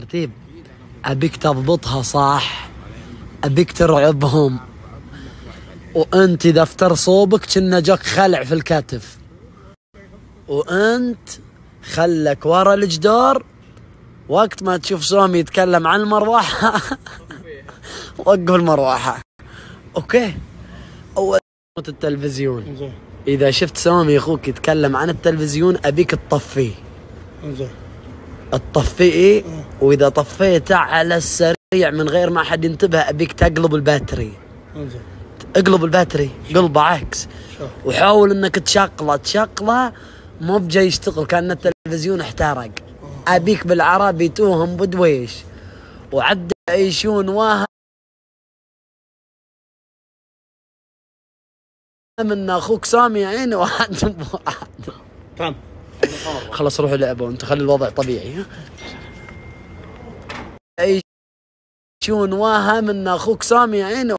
ترتيب. ابيك تضبطها صح، ابيك ترعبهم، وانت دفتر صوبك كنا جاك خلع في الكتف، وانت خلك ورا الجدار وقت ما تشوف سامي يتكلم عن المروحة وقف المروحة. اوكي. اول التلفزيون، اذا شفت سامي اخوك يتكلم عن التلفزيون ابيك تطفيه. تطفيه، واذا طفيته على السريع من غير ما حد ينتبه ابيك تقلب الباتري. اقلب الباتري، قلبه عكس، وحاول انك تشغله مو بجاي يشتغل كأن التلفزيون احترق. ابيك بالعربي توهم بدويش وعد يعيشون واهم من اخوك سامي عيني واحد بواحد. تمام خلاص روحوا لعبوا انت، خلي الوضع طبيعي. يعيشون واهم من اخوك سامي عيني